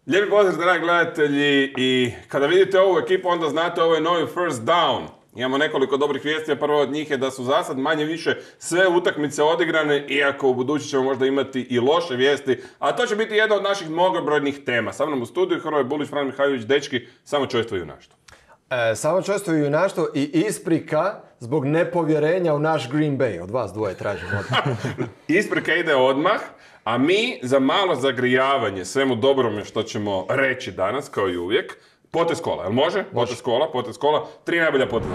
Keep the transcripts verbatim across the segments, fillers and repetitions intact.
Lijepi pozdrav, dragi gledatelji, i kada vidite ovu ekipu, onda znate ovo je novi First Down. Imamo nekoliko dobrih vijesti, a prvo od njih je da su zasad manje više sve utakmice odigrane, iako u budući ćemo možda imati i loše vijesti, a to će biti jedna od naših mnogobrojnih tema. Sa mnom u studiju Hrvoje Bulić, Fran Mihajlović, dečki, samo čojstvo i junaštvo. E, samo čojstvo i junaštvo i isprika zbog nepovjerenja u naš Green Bay. Od vas dvoje tražimo odmah. Isprika ide odmah, a mi za malo zagrijavanje svemu dobrome što ćemo reći danas, kao i uvijek, potez kola, jel može? Potez kola, potez kola, tri najbolja poteza.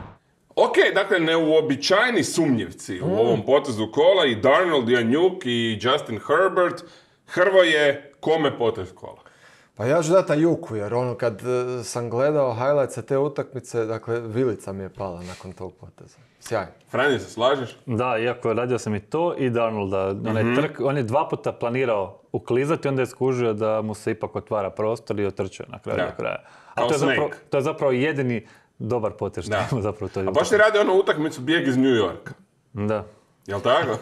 Ok, dakle, neuobičajeni sumnjivci u ovom potezu kola, i Darnold, i Njuk, i Justin Herbert. Hrvoje, kome potez kola? Pa ja ću dati Juku, jer ono kad uh, sam gledao highlights te utakmice, dakle, vilica mi je pala nakon tog poteza. Sjajno. Franje, se slažeš? Da, iako radio sam i to i Darnolda. Mm-hmm. On, trk, on je dva puta planirao uklizati, onda je skužio da mu se ipak otvara prostor i otrčao na kraju do kraja. A to je, zapravo, to je zapravo jedini dobar potez što ima zapravo to. A baš ti radi onu utakmicu bijeg iz New Yorka. Da. Jel tako?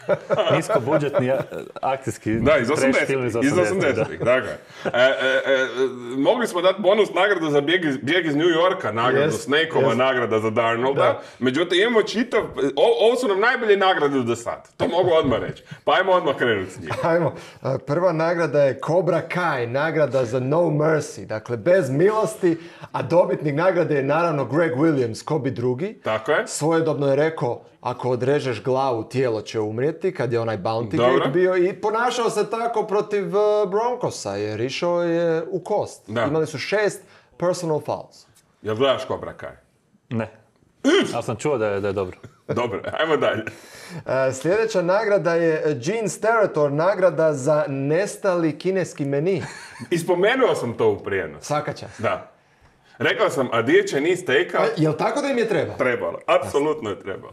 Nisko budžetni akcijski. Da, iz osamdesetih. Dakle. E, e, e, mogli smo dati bonus nagradu za bijeg iz, bijeg iz New Yorka, nagradu yes, Snakeova, yes. nagrada za Darnolda. Da. Međutim, imamo čitav, o, ovo su nam najbolje nagrade do sad. To mogu odmah reći. Pa ajmo odmah krenuti s njim. Ajmo. Prva nagrada je Cobra Kai, nagrada za No Mercy. Dakle, bez milosti, a dobitnik nagrade je naravno Greg Williams, ko bi drugi. Tako je. Svojedobno je rekao, ako odrežeš glavu, tijelo će umrijeti, kad je onaj bounty gate bio, i ponašao se tako protiv uh, Broncosa, jer išao je u kost. Da. Imali su šest personal fouls. Jel gledaš Cobra Kai? Ne. Ali sam čuo da je, da je dobro. Dobro, ajmo dalje. Uh, sljedeća nagrada je Gene Steratore, nagrada za nestali kineski meni. Ispomenuo sam to u prijenosu. Svaka čast. Da. Rekao sam, a di će ni stejka? Jel tako da im je trebalo? Trebalo, apsolutno je trebalo.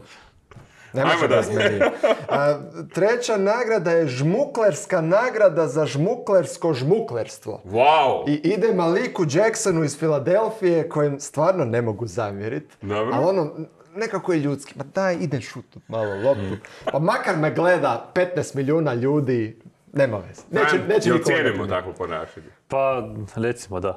Ajmo da A, treća nagrada je žmuklerska nagrada za žmuklersko žmuklerstvo. Wow. I ide Maliku Jacksonu iz Filadelfije, kojem stvarno ne mogu zamjeriti. Dobro. Ali ono, nekako je ljudski. Ma daj, ide šutut malo loptu. Pa makar me gleda petnaest milijuna ljudi, nema veze. Neće, neće jel cijenimo takvo ponašanje? Pa, recimo da.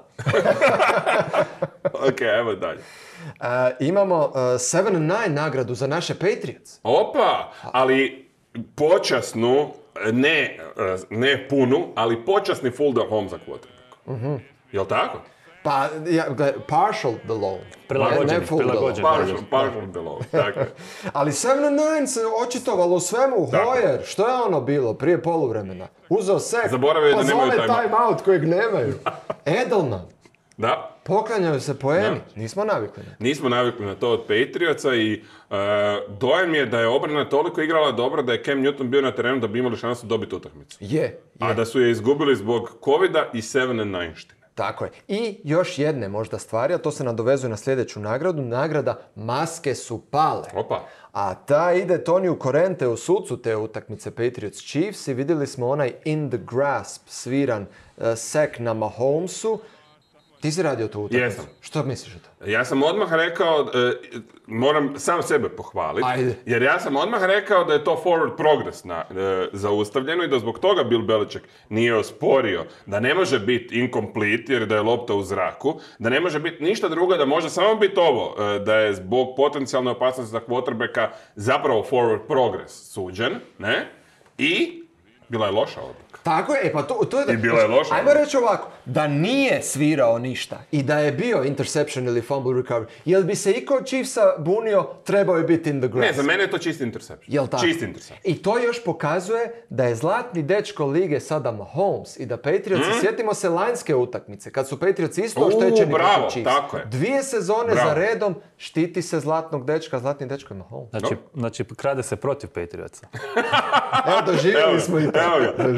Ok, evo dalje. Uh, imamo uh, sedam and nine nagradu za naše Patriots. Opa, ali počasnu, ne, ne punu, ali počasni full the home za quarterback. Uh-huh. Jel tako? Pa, ja, partial the loan. Prilagođeni, prilagođeni. Partial, partial the loan, tako je. Ali sedam and nine se očitovalo u svemu. Hoyer, što je ono bilo prije poluvremena? Uzeo sek, zaboravio pa da nemaju zove time out kojeg nemaju. Edelman. Da. Poklanjaju se poeni. Nismo navikli na to. Nismo navikli na to od Patriotsa i uh, dojem je da je obrana toliko igrala dobro da je Cam Newton bio na terenu da bi imali šansu dobiti utakmicu. Je, je. A da su je izgubili zbog covida i sedam and nine štine. Tako je. I još jedne možda stvari, a to se nadovezuje na sljedeću nagradu. Nagrada Maske su pale. Opa. A ta ide Toniju Korente u sucu te utakmice Patriots Chiefs i vidjeli smo onaj in the grasp sviran uh, sek na Mahomesu. Ti si radio tu utakmicu. Jesam. Što misliš o to? Ja sam odmah rekao, e, moram sam sebe pohvaliti, Ajde. jer ja sam odmah rekao da je to forward progress na, e, zaustavljeno i da zbog toga Bill Belichick nije osporio da ne može biti incomplete jer da je lopta u zraku, da ne može biti ništa drugo, da može samo biti ovo, e, da je zbog potencijalne opasnosti za quarterbacka zapravo forward progress suđen, ne? I bila je loša odluka. Tako je, e pa to, to je... I bila je loša. Ajmo reći ovako, da nije svirao ništa i da je bio interception ili fumble recovery, jel bi se iko od Chiefsa bunio, trebao je biti in the grass? Ne, za mene je to čist interception. Jel tako? Čist interception. I to još pokazuje da je zlatni dečko lige sada Mahomes i da Patriots, mm. sjetimo se lanjske utakmice, kad su Patriots isto oštećeni protiv Chiefs. Tako je. Dvije sezone bravo. Za redom štiti se zlatnog dečka, zlatni dečko je Mahomes. Znači, znači krade se protiv Patriotsa. Evo, doživjeli evo, smo i to. Evo ga.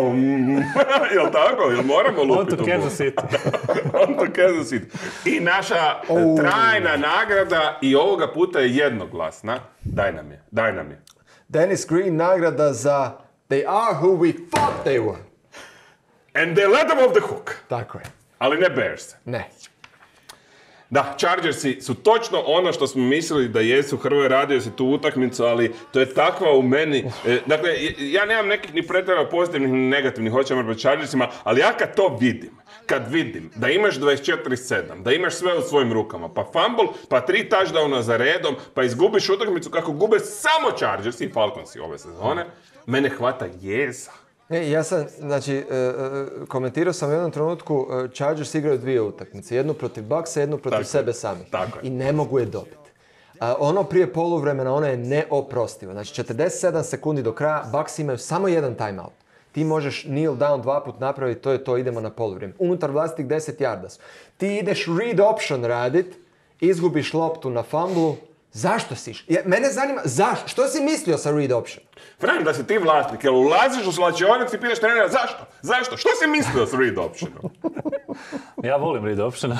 Jel tako? Jel moramo lupiti? On to Kansas City. On to Kansas City. I naša oh. trajna nagrada i ovoga puta je jednoglasna. Daj nam je. Daj nam je. Dennis Green nagrada za They are who we thought they were. And they let them off the hook. Tako je. Ali ne Bears. Ne. Da, Chargersi su točno ono što smo mislili da jesu. Hrvoje, radio si tu utakmicu, ali to je takva u meni. E, dakle, ja nemam nekih ni pretjerano pozitivnih ni negativnih hoćemo prema Chargersima, ali ja kad to vidim, kad vidim da imaš dvadeset četiri sedam, da imaš sve u svojim rukama, pa fumble, pa tri touchdowna za redom, pa izgubiš utakmicu kako gube samo Chargersi i Falconsi ove sezone, mene hvata jeza. E, ja sam, znači, uh, komentirao sam u jednom trenutku, uh, Chargers igraju dvije utakmice. Jednu protiv Bucksa, jednu protiv tako sebe samih. Tako I ne mogu je dobiti. Uh, ono prije poluvremena, ono je neoprostivo. Znači, četrdeset sedam sekundi do kraja, Bucks imaju samo jedan timeout. Ti možeš kneel down dva put napraviti, to je to, idemo na poluvrijeme. Unutar vlastitih deset yarda su. Ti ideš read option radit, izgubiš loptu na fumblu. Zašto si? Ja, mene zanima, zašto? Što si mislio sa read option? Fran, da si ti vlasnik, jel ulaziš u slačionic i pitaš trenera, zašto? Zašto? Što si mislio sa read optionom? Ja volim read option.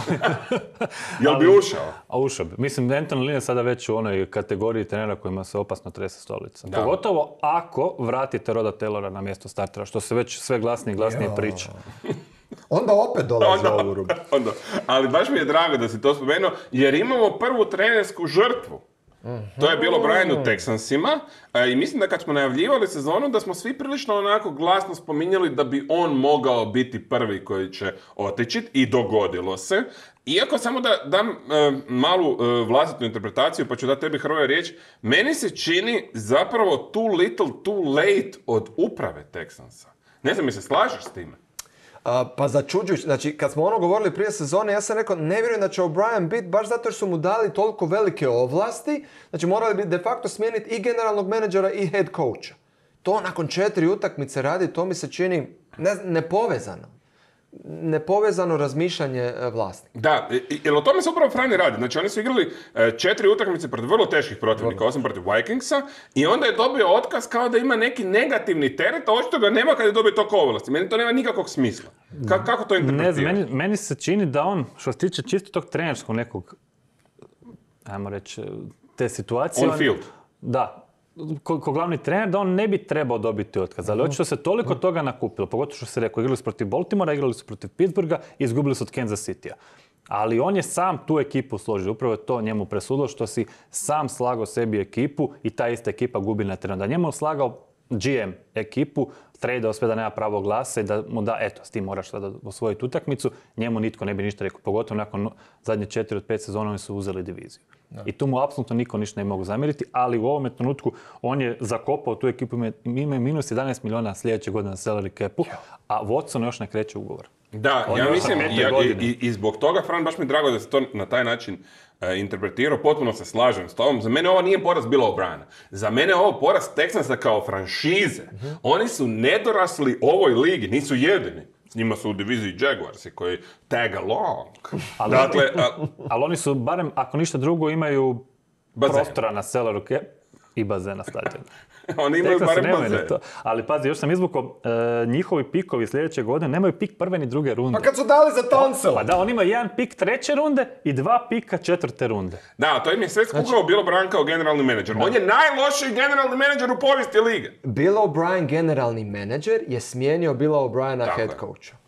Jel bi ušao? A ušao bi. Mislim, Anthony Lynn je sada već u onoj kategoriji trenera kojima se opasno trese stolica. Da. Pogotovo ako vratite Roda Taylora na mjesto startera, što se već sve glasnije i glasnije priča. Onda opet dolazi ovu rubu. Onda. Ali baš mi je drago da si to spomenuo, jer imamo prvu trenersku žrtvu. Uh-huh. To je bilo Brian u Texansima e, i mislim da kad smo najavljivali sezonu da smo svi prilično onako glasno spominjali da bi on mogao biti prvi koji će otići i dogodilo se. Iako samo da dam e, malu e, vlastitu interpretaciju, pa ću dati tebi Hrvoje riječ, meni se čini zapravo too little too late od uprave Texansa. Ne znam, mi se slažeš s time? Uh, pa začuđujući, znači kad smo ono govorili prije sezone, ja sam rekao ne vjerujem da će O'Brien biti baš zato jer su mu dali toliko velike ovlasti, znači morali bi de facto smijeniti i generalnog menadžera i head coacha. To nakon četiri utakmice radi, to mi se čini ne, nepovezano. Nepovezano razmišljanje vlasnika. Da, jer o tome se upravo Frani radi. Znači oni su igrali četiri utakmice protiv vrlo teških protivnika, osam protiv Vikingsa, i onda je dobio otkaz kao da ima neki negativni teret, a očito ga nema kad je dobio toliko ovlasti. Meni to nema nikakvog smisla. Ka- kako to interpretirati? Ne, meni, meni se čini da on, što se tiče čisto tog trenerskog nekog, ajmo reći, te situacije... On field. Da. Ko, ko glavni trener, da on ne bi trebao dobiti otkaz. Ali očito se toliko toga nakupilo, pogotovo što se rekao, igrali su protiv Baltimora, igrali su protiv Pittsburgha i izgubili su od Kansas Citya. Ali on je sam tu ekipu složio. Upravo je to njemu presudilo što si sam slagao sebi ekipu i ta ista ekipa gubi na terenu. Da njemu slagao G M ekipu, tradeo sve da nema pravo glasa i da mu da, eto, s tim moraš sada osvojiti utakmicu, njemu nitko ne bi ništa rekao. Pogotovo nakon zadnje četiri od pet sezona oni su uzeli diviziju. Da. I tu mu apsolutno niko ništa ne mogu zamjeriti, ali u ovom trenutku on je zakopao tu ekipu, ima minus jedanaest miliona sljedeće godine na salary capu, a Watson još ne kreće ugovor. Da, on ja mislim, ja, i, i zbog toga, Fran, baš mi je drago da se to na taj način uh, interpretirao, potpuno se slažem s tobom. Za mene ovo nije poraz Billa O'Briena. Za mene je ovo poraz Texansa kao franšize. Uh-huh. Oni su nedorasli ovoj ligi, nisu jedini. S njima su u diviziji Jaguarsi koji tag along. Ali, dakle, a... ali oni su, barem ako ništa drugo, imaju bazen. Prostora na salary cap i bazen na stadionu. Oni imaju Texas barem bazen. To. Ali pazi, još sam izvukao, e, njihovi pikovi sljedeće godine nemaju pik prve ni druge runde. Pa kad su dali za Tonsela? Pa da, on ima jedan pik treće runde i dva pika četvrte runde. Da, to im je sve skugao znači... Bill O'Brien kao generalni menadžer. On je najlošiji generalni menadžer u povijesti lige. Bill O'Brien, generalni menadžer, je smijenio Billa O'Briena head coacha.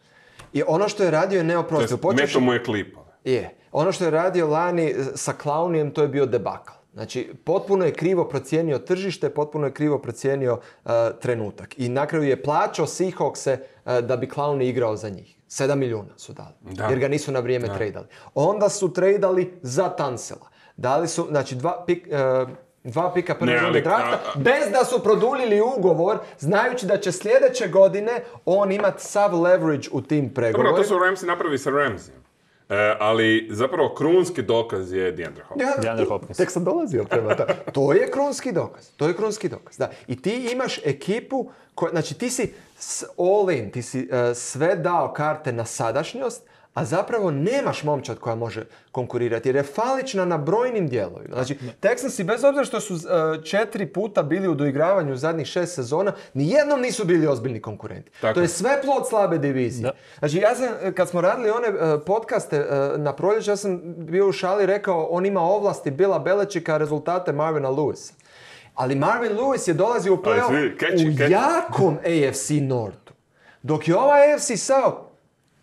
I ono što je radio je neoprostivo. Počeš... Meto mu je klipove. Je. Ono što je radio lani sa Clownijem, to je bio debakl. Znači, potpuno je krivo procijenio tržište, potpuno je krivo procijenio uh, trenutak. I na kraju je plaćao Seahawkse uh, da bi Clowney igrao za njih. Sedam milijuna su dali, da. Jer ga nisu na vrijeme da. tradali. Onda su tradali za Tansela. Dali su, znači, dva, pik, uh, dva pika prve runde drafta, bez da su produljili ugovor, znajući da će sljedeće godine on imati sav leverage u tim pregovorima. Dobro, to su Ramsi napravi sa Ramsijem. E, ali zapravo krunski dokaz je DeAndre Hopkins. Ja, DeAndre Hopkins. Tek sam dolazio prema ta. To je krunski dokaz. To je krunski dokaz. Da. I ti imaš ekipu, koja, znači ti si all in, ti si uh, sve dao karte na sadašnjost, a zapravo nemaš momčad koja može konkurirati, jer je falična na brojnim dijelovima. Znači, Texansi, bez obzira što su uh, četiri puta bili u doigravanju zadnjih šest sezona, nijednom nisu bili ozbiljni konkurenti. Tako. To je sve plod slabe divizije. Da. Znači, ja sam, kad smo radili one uh, podcaste uh, na proljeće, ja sam bio u šali rekao, on ima ovlasti Billa Belichicka, rezultate Marvina Lewisa. Ali Marvin Lewis je dolazio u play-off u jakom A F C Nordu. Dok je ovaj A F C South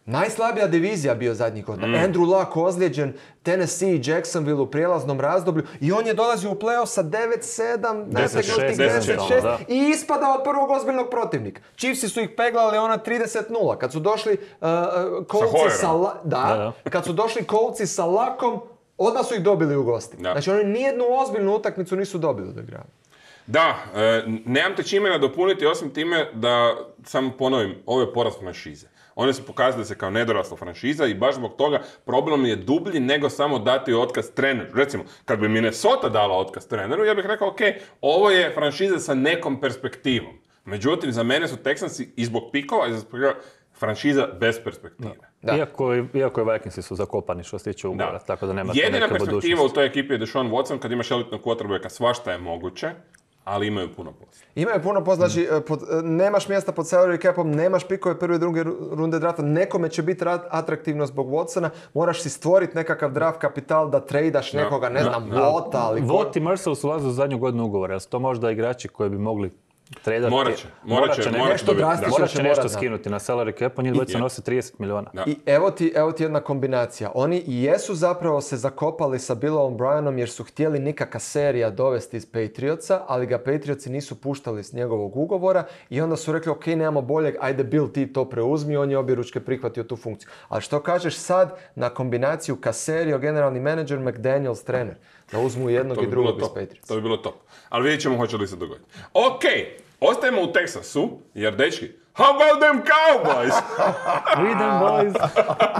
Najslabija divizija bio zadnjih godina. Mm. Andrew Luck ozlijeđen, Tennessee i Jacksonville u prijelaznom razdoblju i on je dolazio u play-off sa devet sedam, nategnutih deset šest i ispadao od prvog ozbiljnog protivnika. Chiefsi su ih peglali ona trideset nula. Kad su došli uh, Coltsi sa, la- da, da, da. Kad su došli Coltsi sa Luckom, odmah su ih dobili u gosti. Da. Znači oni nijednu ozbiljnu utakmicu nisu dobili da igraju. Da, e, nemam te čime nadopuniti osim time da, samo ponovim, ovo je porast franšize. One su pokazali se kao nedorasla franšiza i baš zbog toga problem je dublji nego samo dati otkaz treneru. Recimo, kad bi Minnesota dala otkaz treneru, ja bih rekao, ok, ovo je franšiza sa nekom perspektivom. Međutim, za mene su Texansi i zbog pikova i zbog franšiza bez perspektive. Da. Iako, iako je Vikingsi su zakopani što se tiče ugovora, tako da nema jedina neke perspektiva budućnosti. u toj ekipi je Deshaun Watson, kad imaš elitnog quarterbacka, svašta je moguće, ali imaju puno posla. Imaju puno posla, znači mm. pod, nemaš mjesta pod salary capom, nemaš pikove prve i druge runde drafta, nekome će biti atraktivno zbog Watsona, moraš si stvoriti nekakav draft kapital da trejdaš nekoga, ne znam, Vota, ali... Vot i Mercel su ulaze u zadnju godinu ugovora, jel su to možda igrači koji bi mogli tredati? Morat će, morat će, ne, morat nešto drastično morat će nešto morat, skinuti na salary cap, njih dvojica nose trideset miliona. I evo ti, evo ti jedna kombinacija. Oni jesu zapravo se zakopali sa Billom O'Brienom jer su htjeli nikaka serija dovesti iz Patriotsa, ali ga Patriotsi nisu puštali s njegovog ugovora i onda su rekli, ok, nemamo boljeg, ajde Bill ti to preuzmi, on je objeručke prihvatio tu funkciju. Ali što kažeš sad na kombinaciju Caserio, generalni menadžer, McDaniels, trener? Da uzmu jednog i drugog iz Patriotsa. To bi bilo top. Ali vidjet ćemo hoće li se dogoditi. Ok, ostajemo u Texasu, jer dečki, how about them Cowboys? We them boys.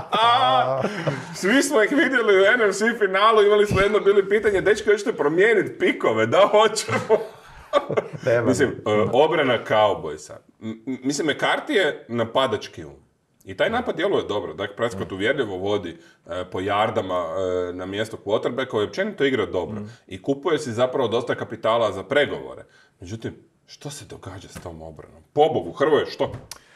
Svi smo ih vidjeli u N F C finalu, imali smo jedno bili pitanje, dečki, hoćete promijeniti pikove? Da, hoćemo. Mislim, uh, obrana Cowboysa. M- mislim, McCarthy je napadački um. I taj napad djeluje dobro. Dakle, Prescott uvjerljivo vodi e, po jardama e, na mjesto quarterbacka koji općenito igra dobro. Mm. I kupuje si zapravo dosta kapitala za pregovore. Međutim, što se događa s tom obranom? Pobogu, Hrvoje, što?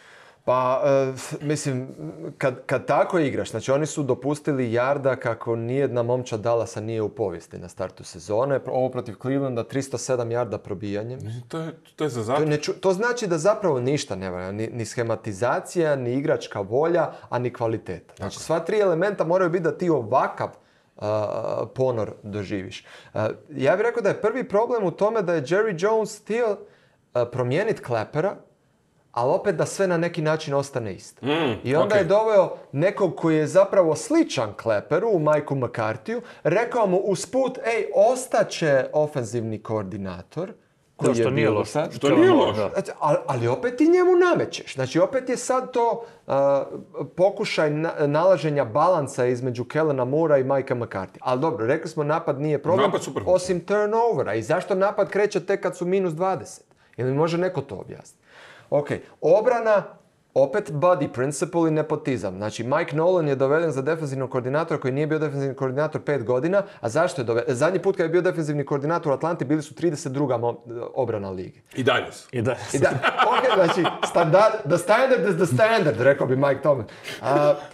Pa, e, mislim, kad, kad tako igraš, znači oni su dopustili jarda kako nijedna momčad Dallasa nije u povijesti na startu sezone. Ovo protiv Clevelanda, tristo sedam jarda probijanjem. To je, to je za zato. To, to znači da zapravo ništa ne valja, ni, ni schematizacija, ni igračka volja, a ni kvaliteta. Znači sva tri elementa moraju biti da ti ovakav uh, ponor doživiš. Uh, ja bih rekao da je prvi problem u tome da je Jerry Jones htio uh, promijeniti Clappera, ali opet da sve na neki način ostane isto. Mm, I onda okay. je doveo nekog koji je zapravo sličan Clapperu, u Mikeu McCarthyju, rekao mu usput, ej, ostaće ofenzivni koordinator, koji što je nije loš. Što nije loš. Ali, ali opet ti njemu namećeš. Znači, opet je sad to uh, pokušaj na, nalaženja balansa između Kellena Moorea i Mikea McCarthy. Ali dobro, rekli smo, napad nije problem, napad super. Osim turnovera. I zašto napad kreće tek kad su minus dvadeset? Ili može neko to objasniti? Ok, obrana, opet buddy principle i nepotizam. Znači, Mike Nolan je doveden za defensivnog koordinatora koji nije bio defensivni koordinator pet godina, a zašto je doveden? Zadnji put kad je bio defensivni koordinator u Atlanti bili su trideset druga obrana lige. I dalje su. I dalje su. I da, ok, znači, standard, the standard is the standard, rekao bi Mike Tomlin. Uh,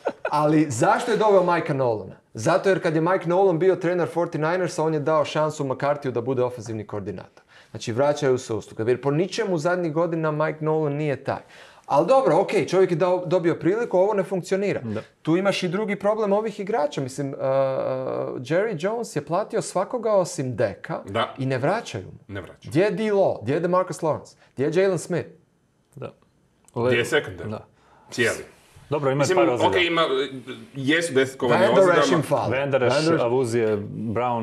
ali zašto je doveo Mikea Nolana? Zato jer kad je Mike Nolan bio trener četrdeset devetersa, on je dao šansu McCarthyju da bude ofenzivni koordinator. Znači, vraćaju se usluge. Jer po ničemu zadnjih godina Mike Nolan nije taj. Ali dobro, ok, čovjek je dao, dobio priliku, ovo ne funkcionira. Da. Tu imaš i drugi problem ovih igrača. Mislim, uh, Jerry Jones je platio svakoga osim Deka da. I ne vraćaju mu. Ne vraćaju. Gdje je D-Law? Gdje je DeMarcus Lawrence? Gdje je Jalen Smith? Da. Gdje je secondary? Da. Cijeli. Dobro, ima Mislim, par ozljeda. Ok, ima, jesu desetkovani ozljedama. Vandereš, Avuzije, Brown.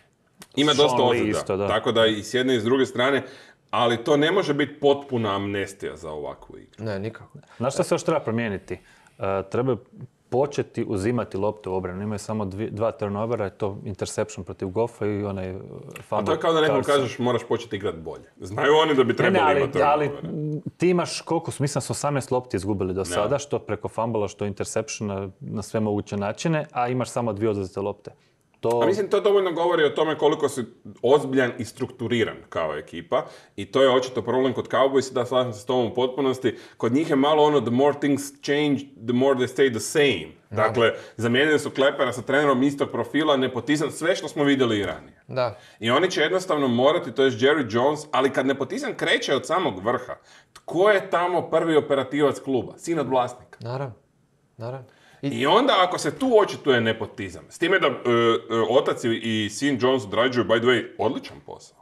Ima dosta ozljeda, da. Tako da i s jedne i s druge strane, ali to ne može biti potpuna amnestija za ovakvu igru. Ne, nikako. Znaš što se još treba promijeniti? Uh, treba početi uzimati lopte u obranu. Imaju samo dvi, dva turnovera, je to interception protiv Goffa i onaj fumble. A to je kao da nekom kažeš moraš početi igrati bolje. Znaju oni da bi trebali ne, ne, imati ali, ali ti imaš koliko su, mislim su osamnaest lopti izgubili do sada, što preko fumbala, što interceptiona na sve moguće načine, a imaš samo dvije oduzete lopte. To... A mislim, to dovoljno govori o tome koliko si ozbiljan i strukturiran kao ekipa i to je očito problem kod Cowboys, da slažem se s tobom u potpunosti. Kod njih je malo ono the more things change, the more they stay the same. Da. Dakle, zamijenili su Clappera sa trenerom istog profila, nepotizam, sve što smo vidjeli i ranije. Da. I oni će jednostavno morati, to je Jerry Jones, ali kad nepotizam kreće od samog vrha, tko je tamo prvi operativac kluba? Sin od vlasnika. Naravno. Naravno. I... I onda ako se tu očituje nepotizam, s time da uh, uh, otac i sin Jones odrađuju, by the way, odličan posao.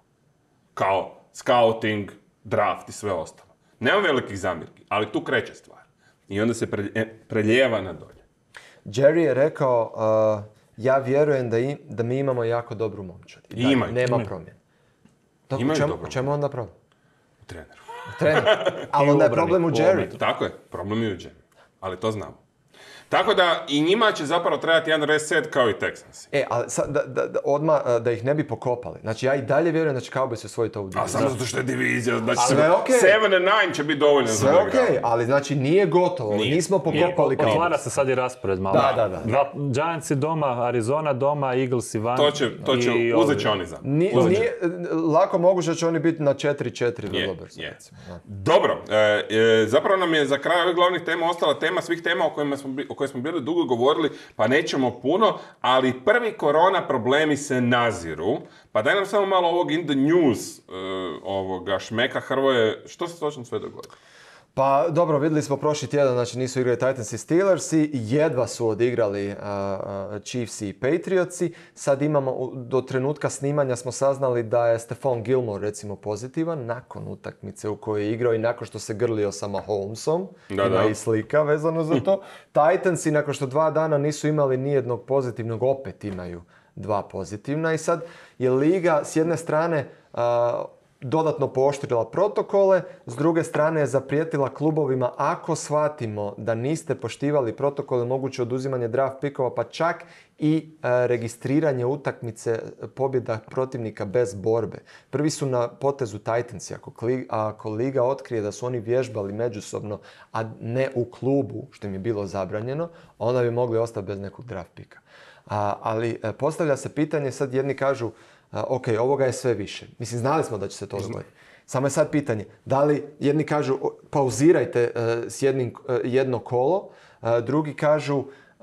Kao scouting, draft i sve ostalo. Nema velikih zamjerki, ali tu kreće stvar. I onda se preljeva na dolje. Jerry je rekao, uh, ja vjerujem da, im, da mi imamo jako dobru momčad. I da imaju. Nema promjena. Dok, u čemu, čemu onda problem? U treneru. U treneru. Ali onda je problem u Jerry. Tako je, problem je u Jerry. Ali to znamo. Tako da i njima će zapravo trebati jedan reset kao i Texans. E, ali sad, da, da, da, odmah da ih ne bi pokopali. Znači, ja i dalje vjerujem da će Cowboys osvojiti ovu diviziju. A samo zato što je divizija, znači sve okay. sedam and nine će biti dovoljno sve za ok, ali znači nije gotovo. Nije. Nismo pokopali Cowboys. Otvara se sad i raspored malo. Da, da, da. Dva, Giantsi doma, Arizona doma, Eaglesi van. To će, to će uzet će oni za. Ni, nije, lako moguće da će oni biti na četiri četiri vrlo brzo. Dobro, e, e, zapravo nam je za kraj ovih glavnih tema ostala tema svih tema o kojima smo, o kojima smo bili dugo govorili, pa nećemo puno, ali prvi korona problemi se naziru. Pa daj nam samo malo ovog in the news, uh, ovoga Šmeka Hrvoje, što se točno sve dogodilo? Pa dobro, vidjeli smo prošli tjedan, znači nisu igrali Titans i Steelersi, jedva su odigrali uh, Chiefs i Patriotsi. Sad imamo, do trenutka snimanja smo saznali da je Stephon Gilmore recimo pozitivan nakon utakmice u kojoj je igrao i nakon što se grlio sa Mahomesom. Da, ima da. I slika vezano za to. Titansi nakon što dva dana nisu imali nijednog pozitivnog, opet imaju dva pozitivna i sad je liga s jedne strane uh, dodatno pooštrila protokole, s druge strane je zaprijetila klubovima ako shvatimo da niste poštivali protokole, moguće oduzimanje draft pikova, pa čak i e, registriranje utakmice pobjeda protivnika bez borbe. Prvi su na potezu Titansi. Ako, kli, ako liga otkrije da su oni vježbali međusobno, a ne u klubu, što im je bilo zabranjeno, onda bi mogli ostati bez nekog draft pika. A, ali e, postavlja se pitanje, sad jedni kažu Uh, ok, ovoga je sve više. Mislim, znali smo da će se to dogoditi. Samo je sad pitanje, da li jedni kažu pauzirajte uh, s jednim, uh, jedno kolo, uh, drugi kažu uh,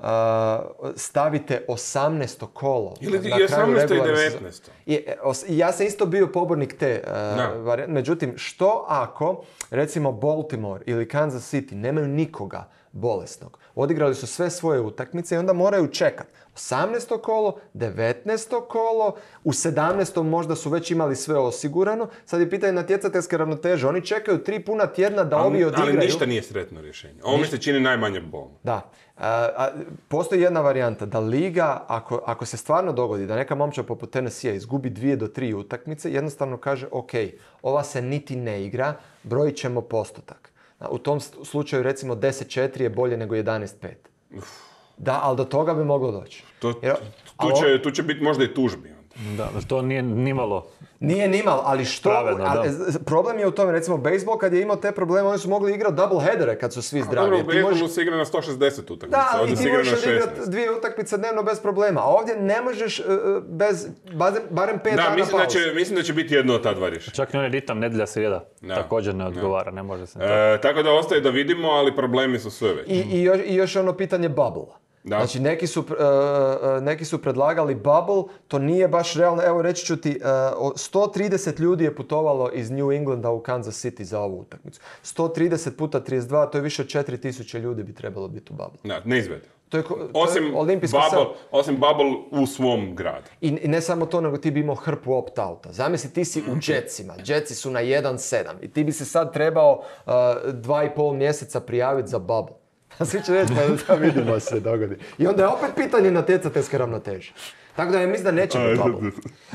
stavite osamnaesto kolo. Ili i osamnaesto i devetnaesto. I, os, ja sam isto bio pobornik te uh, varijante. Međutim, što ako, recimo Baltimore ili Kansas City nemaju nikoga bolesnog? Odigrali su sve svoje utakmice i onda moraju čekati. osamnaesto kolo, devetnaesto kolo, u sedamnaestom možda su već imali sve osigurano. Sad je pitanje natjecateljske ravnoteže. Oni čekaju tri puna tjedna da ali, ovi odigraju. Ali ništa nije sretno rješenje. Ovo mi se čini najmanje bolno. Da. A, a, postoji jedna varijanta da liga, ako, ako se stvarno dogodi da neka momčad poput Tennessee izgubi dvije do tri utakmice, jednostavno kaže ok, ova se niti ne igra, brojit ćemo postotak. U tom slučaju recimo deset četiri je bolje nego jedanaest pet. Da, ali do toga bi moglo doći. To, Jer, tu, će, on... tu će biti možda i tužbi. Da, to nije nimalo. Nije nimalo, ali što... Pravedno, ali, problem je u tome, recimo, bejsbol kad je imao te probleme, oni su mogli igrati double headere kad su svi zdravi. Dobro, u bejsbolu možeš... se igra na sto šezdeset utakmica. Da, ali ti možeš igrati dvije utakmice dnevno bez problema. A ovdje ne možeš uh, bez, barem, barem pet da, dana mislim pauze. Da, mislim da će biti jedno od ta dva rješenja. Čak i onaj ritam nedjelja srijeda da. Također ne odgovara, da. Ne može se... E, tako da ostaje da vidimo, ali problemi su sve već. I, i, još, i još ono pitanje bubble. Da. Znači, neki su, uh, neki su predlagali bubble, to nije baš realno. Evo, reći ću ti, uh, sto trideset ljudi je putovalo iz New Englanda u Kansas City za ovu utakmicu. sto trideset puta trideset dva, to je više od četiri tisuće ljudi bi trebalo biti u bubble. Da, ne izvede. To je, to osim, je olimpijski bubble, osim bubble u svom gradu. I, I ne samo to, nego ti bi imao hrpu opt-outa. Zamisli, ti si u Jetsima. Jetsi su na jedan sedam i ti bi se sad trebao uh, dva i pol mjeseca prijaviti za bubble. Svi će reći, pa da vidimo se dogodi. I onda je opet pitanje natjecateljske ravnoteže. Tako da ja mislim da neće biti bubble.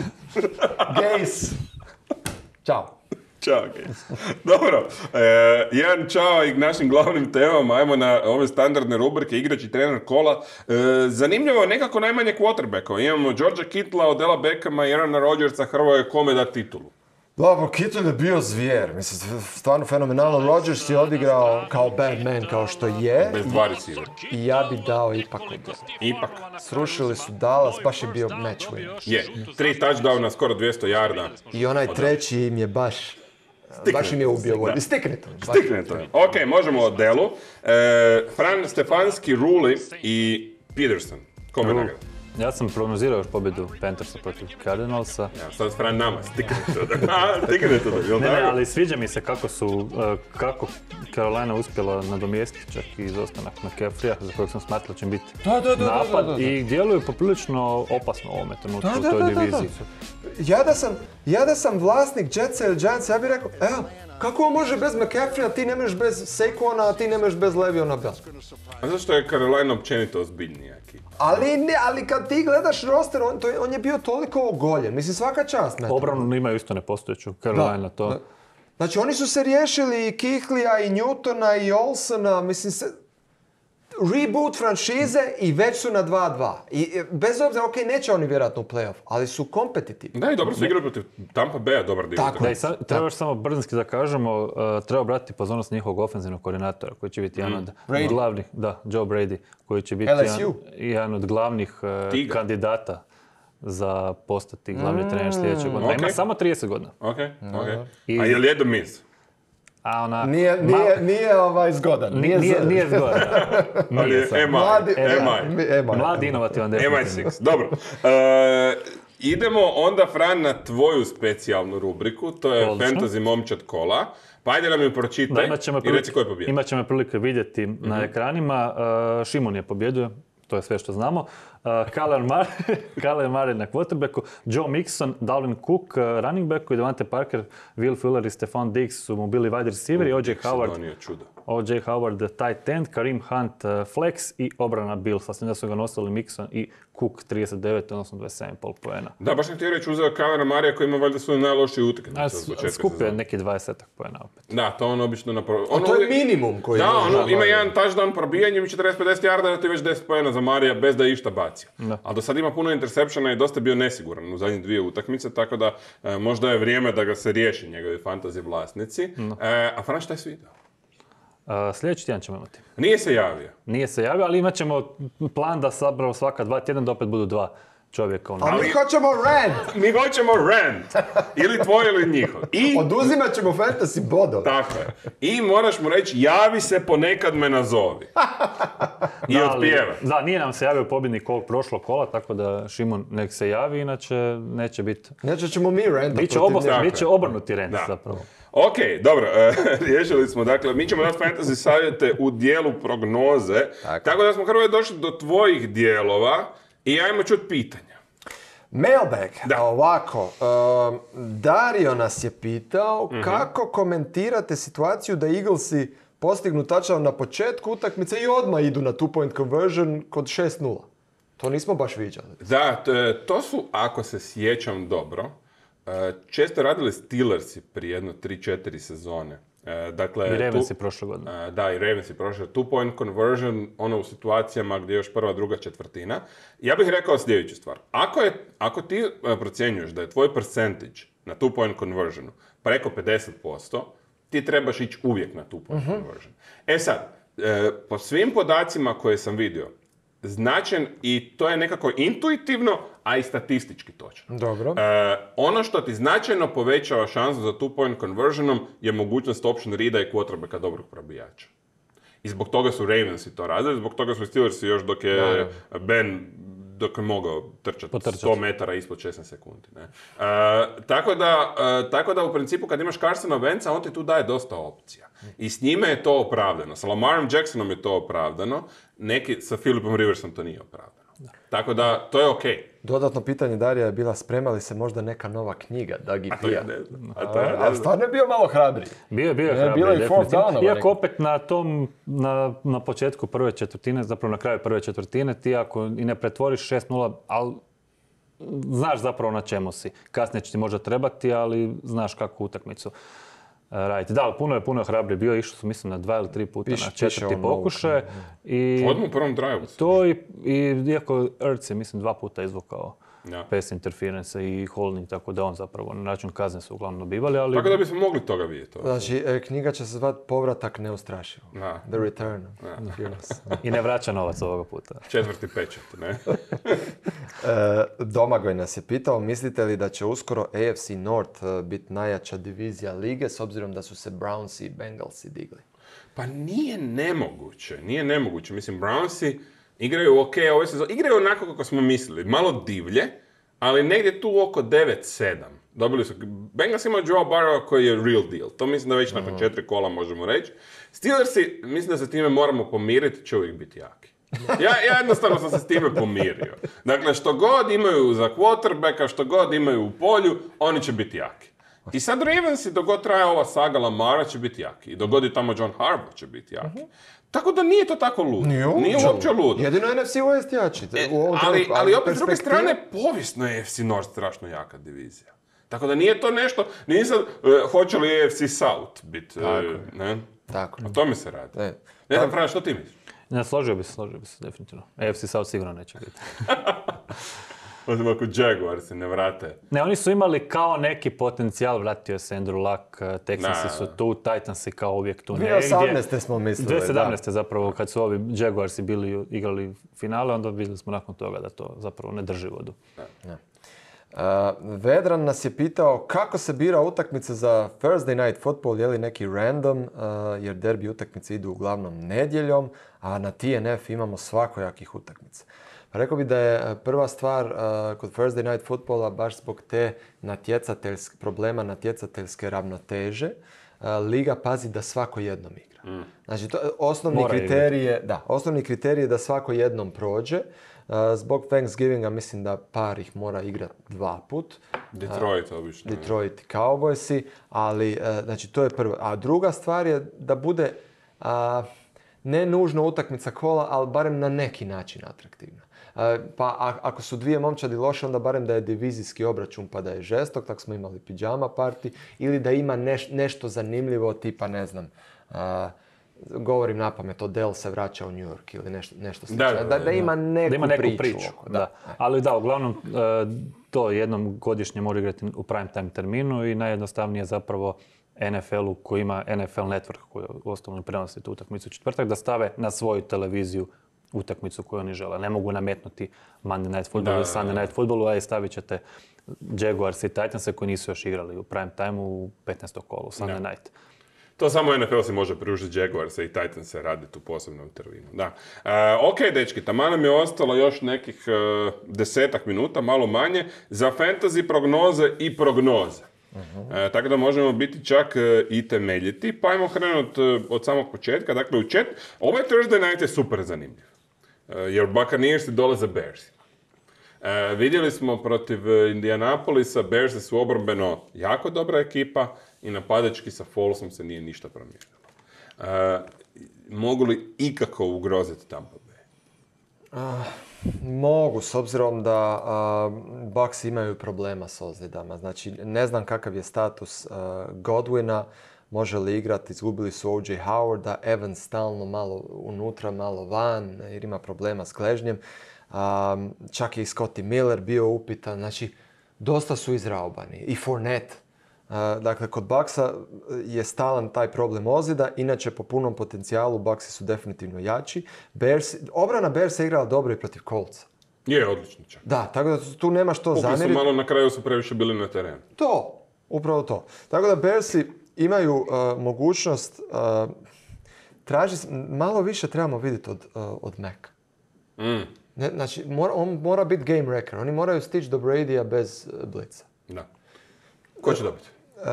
Gejs. Ćao. Ćao, Gejs. Dobro, e, jedan čao i našim glavnim temama. Ajmo na ove standardne rubrike, igrač i trener kola. E, zanimljivo, nekako najmanje quarterbackova. Imamo Georgea Kittla, Odela Beckhama i Aarona Rodgersa. Hrvoje, kome da titulu? Dobro, Kittle je bio zvijer, mislim, stvarno fenomenalno. Rodgers je odigrao kao bad man, kao što je. Bez dva receivera. I ja bi dao ipak Odela. Ipak. Srušili su Dallas, baš je bio match win. Je, tri touchdowna, skoro dvjesto yarda. I onaj treći im je baš... Stiknet. Baš im je ubio volju. Stikneto. Stikneto. Ok, možemo o Odelu. E, Fran Stefanski, Ruli i Peterson. Kome nagrada? Ja sam prognozirao još pobjedu Panthersa protiv Cardinalsa. Ja, sad Fran nama, stikne to da, stikne to da, jel ne, tako? Ne, ali sviđa mi se kako su, kako Carolina uspjela nadomjestiti čak i izostanak McCaffreya, za kojeg sam smatrao će biti da, da, da, napad da, da, da. I djeluju poprilično opasno u ovome trenutku u toj diviziji. Da, da, da, da. Ja, da sam, ja da sam vlasnik Jetsa ili Giantsa, ja bih rekao, evo, kako on može bez McCaffreya, ti nemaš bez Saquona, a ti nemaš bez Le'Veona Bell. A zašto je Carolina općenito ozbiljnija ekipa? Ali, ne, ali kad ti gledaš roster, on, to je, on je bio toliko ogoljen. Mislim, svaka čast. Ne, obranu imaju isto nepostojeću Carolina, da, to. Da. Znači, oni su se riješili i Kihlija, i Newtona, i Olsona, mislim se... Reboot franšize i već su na dva dva. I bez obzira, ok, neće oni vjerojatno u playoff, ali su kompetitivni. Da, i dobro su igrali protiv Tampa Bay-a, dobar dio. Tako, da, i sad, treba još samo brzinski da kažemo, uh, treba obratiti pozornost njihovog ofenzivnog koordinatora, koji će biti mm. jedan od Brady. glavnih, da, Joe Brady, koji će biti jedan, jedan od glavnih uh, kandidata za postati glavni mm. trener sljedeće godine. Okay. Ima samo trideset godina. Ok, ok. I... A je li jedno mis? A ona... Nije, nije, ma... nije ovaj zgodan. Nije, nije, z... nije zgodan. Nije M I. Mladi, M I. Mladi inovativan M I šest. Dobro. Uh, idemo onda, Fran, na tvoju specijalnu rubriku. To je Odlično. Fantasy momčad kola. Pa ajde nam ju pročitaj i reci ko je pobjedio. Imat ćemo prilike vidjeti mm-hmm. na ekranima. Uh, Šimon je pobjedio. To je sve što znamo. Uh, Kyler Murray, Kyler Murray na quarterbacku, Joe Mixon, Dalvin Cook, uh, running backu i Devante Parker, Will Fuller i Stefan Diggs su mu bili wide receiveri, O J Howard, O J Howard tight end, Kareem Hunt uh, flex i obrana Billsa. Sada su ga nosili Mixon i Cook trideset devet, odnosno dvadeset sedam zarez pet poena. Da, baš sam ti reći uzeo Kylera Murraya koji ima valjda svoju najlošiju utakmicu. Skupio neki dvadeset poena opet. Da, to on obično na prvo. To je minimum koji da, može. Da, on ima jedan touchdown probijanjem i četrdeset pedeset yarda da ti već deset poena za Marija bez da je išta bacio. Ali do sad ima puno interceptiona i dosta bio nesiguran u zadnje dvije utakmice, tako da e, možda je vrijeme da ga se riješi njegovi fantasy vlasnici. No. E, a Fran, šta je svidio? Uh, sljedeći tjedan ćemo imati. Nije se javio? Nije se javio, ali imat ćemo plan da zapravo svaka dva tjedna da opet budu dva čovjeka. Ali mi hoćemo rant! Mi hoćemo rant! Ili tvoj ili njihov. I... Oduzimat ćemo fantasy bodove. Tako je. I moraš mu reći, javi se ponekad me nazovi. I da, otpjeva. Da, nije nam se javio pobjednik ovog prošlog kola, tako da Šimon nek se javi, inače neće biti... Neće ćemo mi ranta biće protiv njega. Biće obrnuti rant zapravo. Ok, dobro, e, riješili smo, dakle, mi ćemo dati fantasy savjete u dijelu prognoze, tako, tako da smo prvo došli do tvojih dijelova i ajmo čuti pitanja. Mailbag, da. Ovako, uh, Dario nas je pitao mm-hmm. kako komentirate situaciju da Eaglesi postignu touchdown na početku utakmice i odmah idu na two point conversion kod šest nula. To nismo baš viđali. Da, to su, ako se sjećam dobro, često radili Steelersi prije jedno tri četiri sezone. Dakle, I Ravensi prošle godine. Da, i Ravensi prošle. Two point conversion, ono u situacijama gdje je još prva, druga četvrtina. Ja bih rekao sljedeću stvar. Ako, je, ako ti procjenjuješ da je tvoj percentage na two point conversionu preko pedeset posto, ti trebaš ići uvijek na two point uh-huh. conversion. E sad, po svim podacima koje sam vidio, značen i to je nekako intuitivno, a i statistički točno. Dobro. E, ono što ti značajno povećava šansu za two point conversionom je mogućnost option reada i quarterbacka dobrog probijača. I zbog toga su Ravensi to radili, zbog toga su Steelersi još dok je da, da. Ben dok je mogao trčati sto metara ispod šesnaest sekundi. Ne? E, tako, da, e, tako da u principu kad imaš Carsona Wentza, on ti tu daje dosta opcija. I s njime je to opravdano. Sa Lamarom Jacksonom je to opravdano. Neki sa Philipom Riversom to nije opravdano. Da. Tako da, to je okej. Okay. Dodatno pitanje Darija je bila, sprema li se možda neka nova knjiga Dagi Pija? A to ja ne znam. A to ja ne znam. Ali stvarno je bio malo hrabriji. Bio je, bio je hrabriji, bila i fourth downova. Iako opet na tom, na, na početku prve četvrtine, zapravo na kraju prve četvrtine, ti ako i ne pretvoriš šest nula, ali znaš zapravo na čemu si. Kasnije će ti možda trebati, ali znaš kakvu utakmicu raditi. Da, puno je, puno je hrabrije bio, išli su mislim na dva ili tri puta piš, na četvrti pokušaj. Odmah u prvom drive. To i, i iako Ertz je mislim dva puta izvukao ja. pass interference i holding, tako da on zapravo na račun kazne su uglavnom dobivali, ali... Tako da bismo mogli toga vidjeti. Znači, knjiga će se zvati Povratak neustrašivo. Da. The Return. Da. I ne vraća novac ovoga puta. Četvrti pečat, ne? e, Domagoj nas je pitao, mislite li da će uskoro A F C North biti najjača divizija lige s obzirom da su se Brownsi i Bengalsi digli? Pa nije nemoguće, nije nemoguće. Mislim, Brownsi Igraju ok, ove sezone, igraju onako kako smo mislili, malo divlje, ali negdje tu oko devet sedam. Dobili su, Bengals imao Joe Burrow koji je real deal, to mislim da već nakon četiri kola možemo reći. Steelersi, mislim da se time moramo pomiriti, će uvijek biti jaki. Ja, ja jednostavno sam se s time pomirio. Dakle, što god imaju za quarterbacka, što god imaju u polju, oni će biti jaki. I sad Ravensi, dok god traje ova saga Lamara, će biti jaki. I dok god je tamo John Harbaugh, će biti jaki. Uh-huh. Tako da nije to tako ludo. Nije, nije uopće ludo. Jedino N F C West jači. E, ali, ali opet s druge strane, povijesno je F C North strašno jaka divizija. Tako da nije to nešto, nije sad, uh, hoće li A F C South biti, uh, ne? Tako. O tome se radi. Ne, ne znam, Fran, što ti misliš? Ne, složio bi se, složio bi se, definitivno. A F C South sigurno neće biti. Osim ako Jaguars se ne vrate. Ne, oni su imali kao neki potencijal, vratio se Andrew Luck, Texansi su tu, Titansi kao uvijek tu negdje. dvije tisuće osamnaeste smo mislili, dvije tisuće sedamnaeste da. Zapravo, kad su ovi Jaguarsi bili, igrali finale, onda vidjeli smo nakon toga da to zapravo ne drži vodu. Da. Uh, Vedran nas je pitao kako se bira utakmice za Thursday Night Football, je li neki random, uh, jer derbi utakmice idu uglavnom nedjeljom, a na T N F imamo svakojakih utakmica. Pa rekao bi da je prva stvar uh, kod Thursday Night Footballa baš zbog te natjecateljske, problema natjecateljske ravnoteže, uh, liga pazi da svako jednom igra. Mm. Znači, to, osnovni kriterij je, da, osnovni kriterij je da svako jednom prođe. Uh, zbog Thanksgivinga mislim da par ih mora igrati dva put. Detroit uh, obično. Detroit i Cowboysi, ali uh, znači to je prvo. A druga stvar je da bude uh, ne nužno utakmica kola, ali barem na neki način atraktivna. Uh, pa a, ako su dvije momčadi loše, onda barem da je divizijski obračun pa da je žestok, tako smo imali pijama party, ili da ima neš, nešto zanimljivo tipa, ne znam, uh, govorim napamet, Odell se vraća u New York ili nešto, nešto slično. Da, da, da, da ima neku, da ima neku priču. priču da. Da. Ali da, uglavnom to jednom godišnje mora igrati u prime time terminu i najjednostavnije zapravo N F L-u koji ima N F L Network koji osnovno prenosi tu utakmicu četvrtak da stave na svoju televiziju utakmicu koju oni žele. Ne mogu nametnuti Monday Night Football ili Sunday Night Footballu, a i stavit ćete Jaguars i Titanse koji nisu još igrali u prime time u petnaestom kolu, Sunday da. Night. To samo N F L si može priužiti Jaguarsa i Titanse raditi u posebnom terminu. Da. E, ok, dečki, tamo nam je ostalo još nekih e, desetak minuta, malo manje, za fantasy prognoze i prognoze. Uh-huh. E, tako da možemo biti čak e, i temeljiti. Pa ajmo krenuti e, od samog početka. Dakle, u chat, ovaj Thursday night je super zanimljiv. E, jer Buccaneersi dolaze Bearsima. E, vidjeli smo protiv Indianapolisa, Bearsi su obrambeno jako dobra ekipa i napadački sa Folesom se nije ništa promijenilo. E, mogu li ikako ugroziti Tampa Bay? Uh, mogu, s obzirom da uh, Bucks imaju problema s ozljedama. Znači, ne znam kakav je status uh, Godwina, može li igrati, izgubili su O J Howarda, Evans stalno malo unutra, malo van, jer ima problema s gležnjem. Um, čak je i Scotty Miller bio upitan, znači dosta su izraubani. I Fournette. Uh, dakle, kod Bucksa je stalan taj problem ozljeda, inače po punom potencijalu Bucksi su definitivno jači. Bears, obrana Bearsa je igrala dobro i protiv Coltsa. Je, odlično čak. Da, tako da tu nema što zamjeriti. Upli su malo, na kraju su previše bili na terenu. To, upravo to. Tako da Bearsi imaju uh, mogućnost, uh, traži, malo više trebamo vidjeti od, uh, od Maca. Mm. Ne, znači, mora, on mora biti game wrecker. Oni moraju stići do Bradya bez uh, blica. Da. Ko će dobiti? Uh,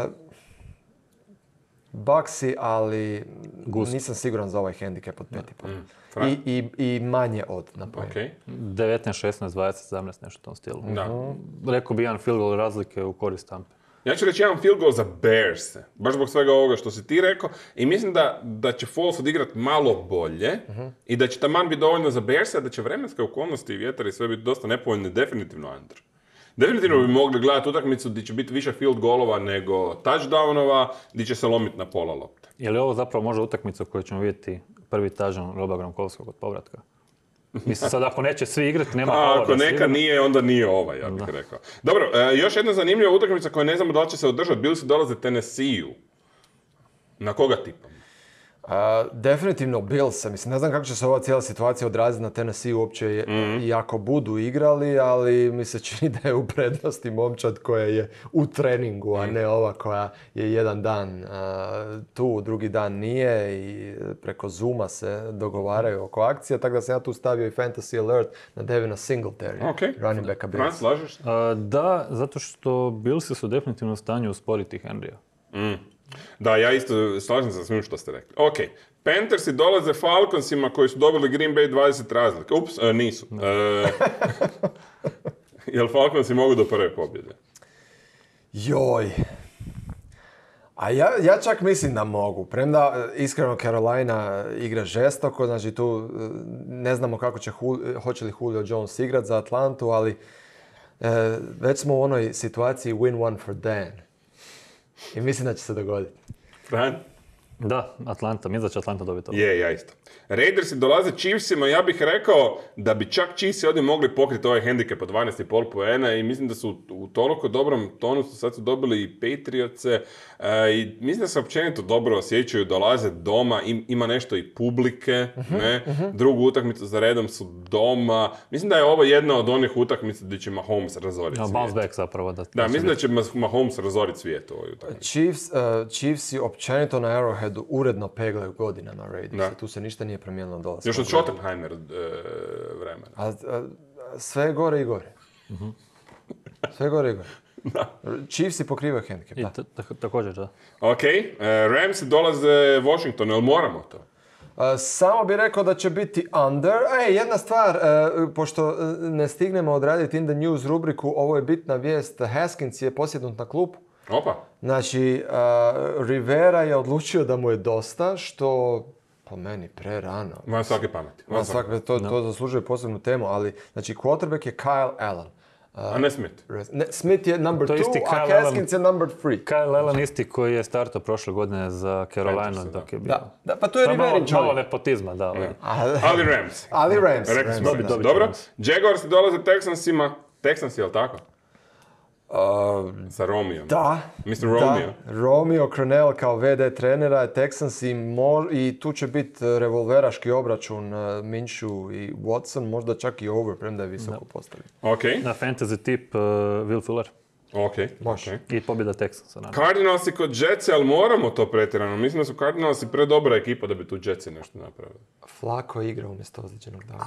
Bucksi, ali Gust. Nisam siguran za ovaj handicap od pet i pol. Mm. I, i, I manje od na pojem. Okay. devetnaest, šesnaest, dvadeset, sedamnaest, nešto u tom stilu. Da. Rekao bi jedan field goal razlike u korist Tampe. Ja ću reći jedan field goal za Bears. Baš zbog svega ovoga što si ti rekao. I mislim da, da će Foles odigrati malo bolje. Uh-huh. I da će taman biti dovoljno za Bears, a da će vremenske okolnosti i vjetar i sve biti dosta nepovoljne. Definitivno under. Definitivno bi mogli gledati utakmicu gdje će biti više field golova nego touchdownova, gdje će se lomiti na pola lopte. Je li ovo zapravo možda utakmica koju ćemo vidjeti prvi touchdown Roba Gronkowskog od povratka? Mislim, sad ako neće svi igrati, nema pravo. Ako neka nije, onda nije ovaj, ja bih da. rekao. Dobro, e, još jedna zanimljiva utakmica koju ne znamo da li će se održati. Bili su dolaze Tennessee-u. Na koga tipam? Uh, definitivno Bills, mislim, ne znam kako će se ova cijela situacija odraziti na Tennessee uopće, mm-hmm. i ako budu igrali, ali mi se čini da je u prednosti momčad koja je u treningu, mm. a ne ova koja je jedan dan uh, tu, drugi dan nije i preko Zooma se dogovaraju oko akcija, tako da sam ja tu stavio i Fantasy Alert na Devina Singletary, okay. running backa Bills. Fran, slažeš? Uh, da, zato što Billsi su definitivno u stanju usporiti Henrya. Mm. Da, ja isto slažem se sa svim što ste rekli. Ok, Panthersi dolaze Falconsima koji su dobili Green Bay dvadeset razlike. Ups, uh, nisu. Uh, jel Falconsi mogu do prve pobjede? Joj. A ja, ja čak mislim da mogu. Premda, iskreno, Carolina igra žestoko, znači tu ne znamo kako će, hoće li Julio Jones igrat za Atlantu, ali e, već smo u onoj situaciji win one for Dan. I mislim da će se dogoditi. Fran? Da, Atlanta. Mislim da će Atlanta dobiti ovo. Je, ja isto. Raidersi dolaze Chiefsima, ja bih rekao da bi čak Chiefsi ovdje mogli pokriti ovaj hendikep od dvanaest i pol poena i mislim da su u toliko dobrom tonusu, sad su dobili i Patriotse e, i mislim da se općenito dobro osjećaju, dolaze doma, im, ima nešto i publike, uh-huh, ne? Uh-huh. Drugu utakmicu za redom su doma. Mislim da je ovo jedna od onih utakmica gdje će Mahomes razoriti no, svijet. Bounce back zapravo. Da, da mislim da će Mahomes razoriti svijet u ovoj utakmici. Chiefs, uh, Chiefsi općenito na Arrowheadu uredno peglaju godinama Raidersa. Tu se ništa nije promijenilo dolaskom. Još od Schottenheimer uh, vremena. A, a, sve je gore i gore. Uh-huh. Sve gore i gore. Da. Chiefsi pokrivaju handicap. I t- t- također, da. Ok, uh, Ramsi dolaze Washington, jel moramo to? Uh, samo bih rekao da će biti under. Ej, jedna stvar, uh, pošto ne stignemo odraditi in the news rubriku, ovo je bitna vijest. Haskins je posjednut na klupu. Opa. Znači, uh, Rivera je odlučio da mu je dosta, što po meni prerano. Van svake pameti. Van svake, to, no. to zaslužuje posebnu temu, ali znači quarterback je Kyle Allen. Uh, A ne Smith? Ne, Smith je number to two, a Haskins je number three. Kyle Allen isti koji je startao prošle godine za Carolina dok je bio. Da, da, pa to je Riverin čovjek. Malo nepotizma, da. Ja. Ali Rams. Ali Rams. Rekli smo, dobi, dobi, dobro. Jaguars dolaze Texansima. Texansi, jel tako? Uh, Sa Romeo. Da. mister Romeo. Da. Romeo Crennel kao ve de trenera Texans i, mo- i tu će biti revolveraški obračun uh, Minshew i Watson, možda čak i over, premda je visoko no. postavljen. Okay. Na fantasy tip uh, Will Fuller. Ok. Može. Okay. I pobjeda Texansa. Cardinalsi kod Jetsi, ali moramo to pretjerano. Mislim da su Cardinalsi predobra ekipa da bi tu Jetsi nešto napravili. Flako igra umjesto ozlijeđenog dana.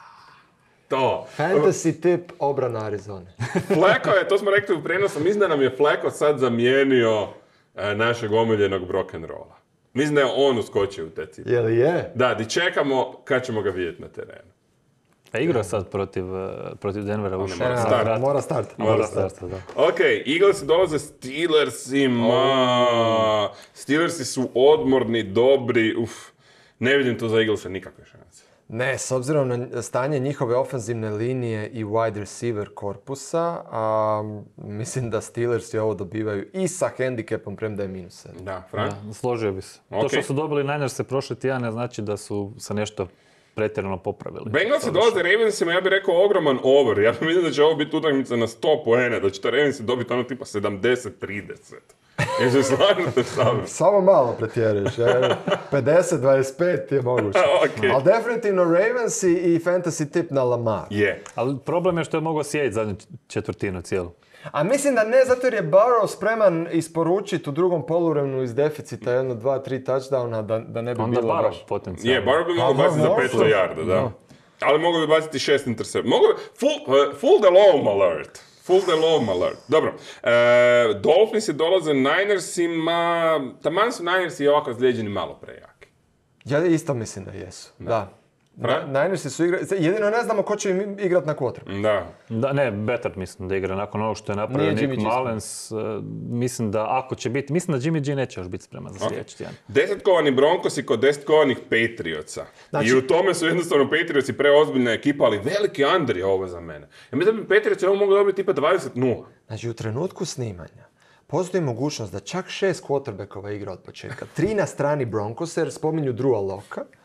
To. Fantasy tip obrana Arizone. Fleko je, to smo rekli u prenosu, mislim da nam je Fleko sad zamijenio e, našeg omiljenog rock'n'rolla. Mislim da je on uskočio u te cipele. Je li je? Da, di čekamo kad ćemo ga vidjeti na terenu. A igra sad protiv, protiv Denvera u mora start. Mora start. Mora start, da. Ok, Eaglesi dolaze Steelersima. Oh. Steelersi su odmorni, dobri. Uf, ne vidim tu za Eaglesa nikakve šanse. Ne, s obzirom na stanje njihove ofenzivne linije i wide receiver korpusa, a, mislim da Steelersi ovo dobivaju i sa hendikepom, premda je minus. Da, Frank? Da, složio bi se. Okay. To što su dobili Niners prošle tjedan ne znači da su sa nešto pretjerano popravili. Bengalsi dolaze Ravensima, ja bih rekao ogroman over. Ja bih mislim da će ovo biti utakmica na sto poena, da će to Ravensi dobiti ono tipa sedamdeset trideset. Jesi slažete sa mnom? Samo malo pretjeruješ. pedeset dvadeset pet je moguće. Okay. Ali definitivno Ravens i fantasy tip na Lamar. Je. Yeah. Ali problem je što je mogao sjediti zadnju četvrtinu cijelu. A mislim da ne, zato jer je Burrow spreman isporučiti u drugom poluvremenu iz deficita jedno, dva, tri touchdowna da, da ne bi onda bilo Burrow baš. potencijalno. Je, Burrow bi mogao baciti za petsto yarda, da. No. Ali mogu bi baciti šest intercept. Mogu bi, full, uh, full the loam alert. Full the loam alert. Dobro. E, Dolphinsi dolaze Ninersima. Taman su Ninersi ovako zlijeđeni malo prejaki. Ja isto mislim da jesu. Da. da. Da, Ninersi su igrali, jedino ne znamo ko će im igrati na quarterback. Da. Da, ne, better mislim da igra nakon ovo što je napravio Nick Mullens. Uh, mislim da ako će biti, mislim da Jimmy G neće još biti spreman za sljedeći tjedan. Okay. Desetkovani Broncosi kod desetkovanih Patriotsa. Znači, i u tome su jednostavno Patriotsi preozbiljna ekipa, ali veliki under je ovo za mene. Ja mislim da bi Patriotsi ovo mogli dobiti tipa dvadeset nula. Znači u trenutku snimanja postoji mogućnost da čak šest quarterbackova igra od početka. Tri na strani Broncosa jer spominju Drewa Locka.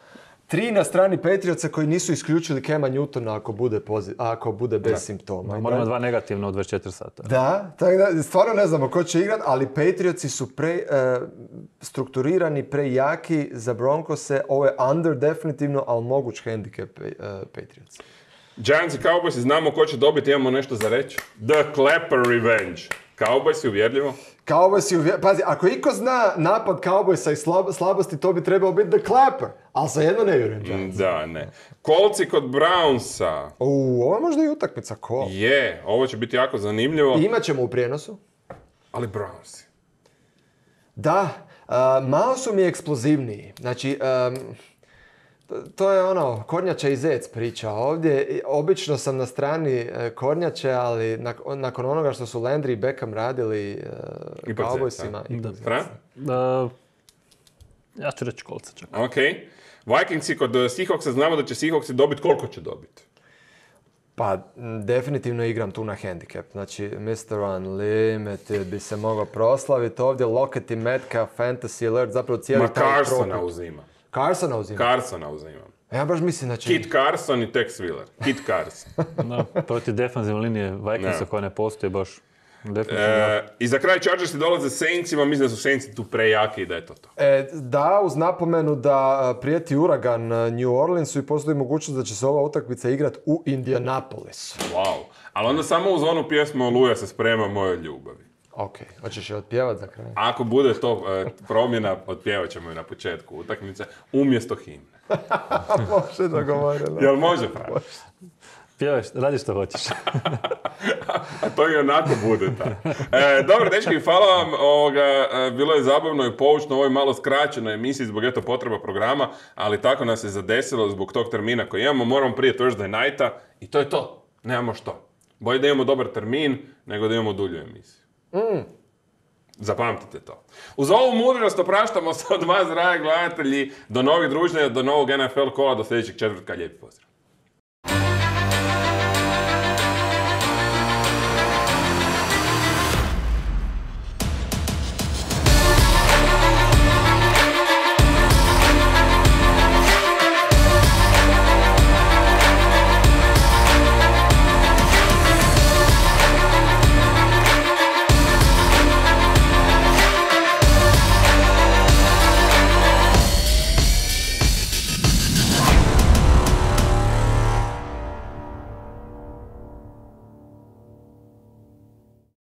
tri na strani Patriotsa koji nisu isključili Cama Newtona ako bude, pozi- ako bude bez da. simptoma. Moramo dva negativna u dvadeset četiri sata. Da, tako da stvarno ne znamo ko će igrati, ali Patriotsi su pre, uh, strukturirani, prejaki za Broncose. Ovo je under definitivno, ali moguć handicap uh, Patriotsa. Giants i Cowboysi, znamo ko će dobiti, imamo nešto za reći. The Clapper Revenge. Cowboysi uvjerljivo? Cowboysi uvjerljivo. Pazi, ako iko zna napad Cowboysa i slab, slabosti, to bi trebao biti The Clapper. Ali sa jedno ne vjerujem. Mm, da, ne. Coltsi kod Brownsa. U, ovo je možda i utakmica, ko? Je, ovo će biti jako zanimljivo. I imat ćemo u prijenosu. Ali Brownsi. Da, uh, malo su mi eksplozivniji. Znači, um, to je ono, kornjača i zec priča ovdje. Obično sam na strani kornjače, ali nakon onoga što su Landry i Beckham radili uh, Cowboysima. Da. Fran? Uh, ja ću reći Coltsa čak. Ok. Vikingsi kod Seahawksa znamo da će Seahawksi dobiti, koliko će dobiti? Pa, definitivno igram tu na handicap. Znači, mister Unlimited bi se mogao proslaviti ovdje. Lockett i Metcalf, Fantasy Alert, zapravo cijeli Ma taj Carsona proput. uzima. Carsona uzima? Carsona uzimam. Ja baš mislim da će... Kit Carson i Tex Willer. Kit Carson. Da, protiv defensivne linije Vikingsa koja ne postoji baš. E, I za kraj Chargersi dolaze Saintsima, mislim da su Saintsi tu prejaki i da je to to. E, da, uz napomenu da prijeti uragan New Orleansu i postoji mogućnost da će se ova utakmica igrati u Indianapolisu. Wow, ali onda samo uz onu pjesmu Oluja se sprema mojoj ljubavi. Ok, hoćeš je otpjevat za kraj? Ako bude to e, promjena, otpjevat ćemo je na početku utakmice, umjesto himne. Može dogovoreno. Jel može, Fran? Pjevaš, radi što hoćeš. A to i onako bude, ta. E, dobro, dečki, hvala vam. Ovoga, e, bilo je zabavno i poučno u ovoj malo skraćenoj emisiji zbog eto potreba programa, ali tako nas je zadesilo zbog tog termina koji imamo. Moramo prije Thursday nighta i to je to. Nemamo što. Bolje da imamo dobar termin nego da imamo dulju emisiju. Mm. Zapamtite to. Uz ovu mudrost opraštamo se od vas, dragi gledatelji. Do novih druženja, do novog N F L kola, do sljedećeg četvrtka. Lijepi pozdrav.